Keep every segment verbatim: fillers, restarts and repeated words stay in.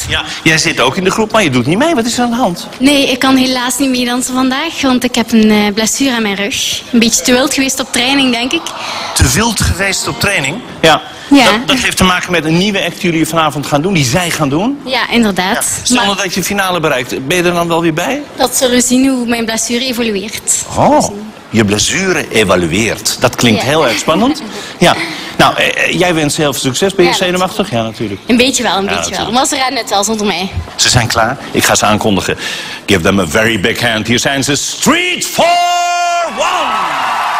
Ja, jij zit ook in de groep, maar je doet niet mee. Wat is er aan de hand? Nee, ik kan helaas niet meedansen vandaag, want ik heb een uh, blessure aan mijn rug. Een beetje te wild geweest op training, denk ik. Te wild geweest op training? Ja. Ja. Dat, dat heeft te maken met een nieuwe act die jullie vanavond gaan doen, die zij gaan doen. Ja, inderdaad. Ja. Stel Maar dat je finale bereikt, ben je er dan wel weer bij? dat zullen we zien hoe mijn blessure evolueert. Oh, je blessure evalueert. Dat klinkt Ja. heel erg spannend. Ja. Nou, eh, jij wenst heel veel succes. Ben je Ja, zenuwachtig? Ja, natuurlijk. Een beetje wel, een Ja, beetje wel. natuurlijk. Maar ze redden het wel zonder mij. Ze zijn klaar. Ik ga ze aankondigen. Give them a very big hand. Hier zijn ze. Street for One!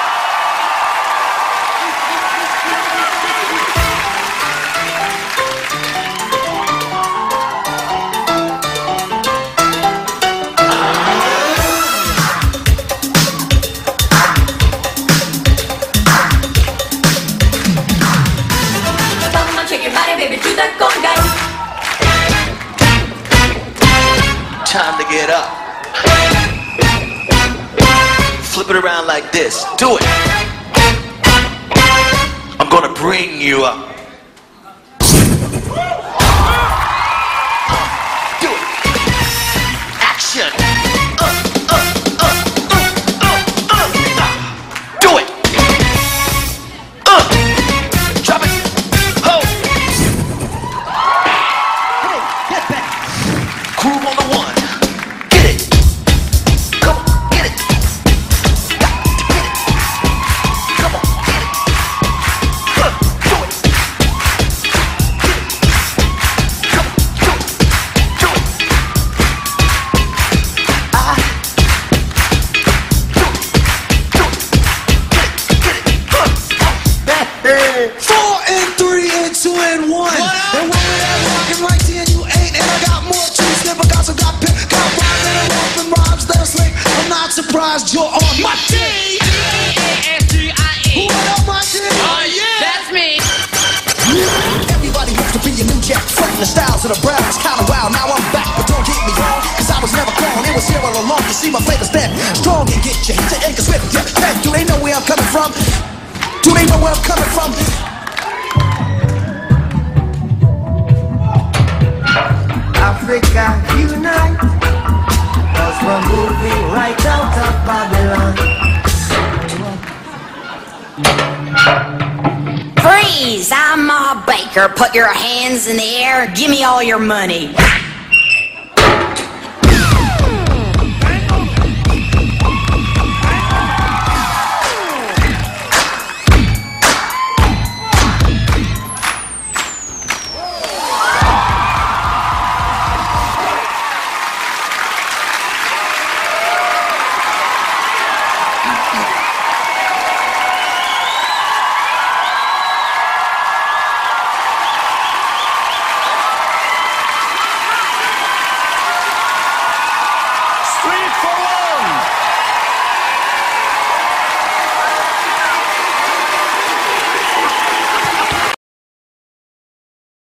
Time to get up. Flip it around like this. Do it. I'm gonna bring you up. Do it. Action. Uh, uh, uh, uh, uh, uh. Do it. Uh. Drop it. Ho. Hey, get back. Groove on the one. Four and three and two and one. And when we're at rockin' right then you ain't. And I got more cheese than Picasso got pimp. Got rhymes that are rough and rhymes that are slick. I'm not surprised you're on my team. Who up my team? Oh yeah, that's me. Everybody wants to be a new jack. Frontin' the styles of the brown. It's kinda wild. Now I'm back, but don't get me wrong. Cause I was never gone. It was here all along. You see my flavor's dead. Strong and get you. Hit the anchor swift. Yeah, yeah. Do they know where I'm coming from? Do they know where I'm coming from? Africa unite, cause we're moving right out of Babylon. Freeze! I'm Ma Baker. Put your hands in the air. Give me all your money.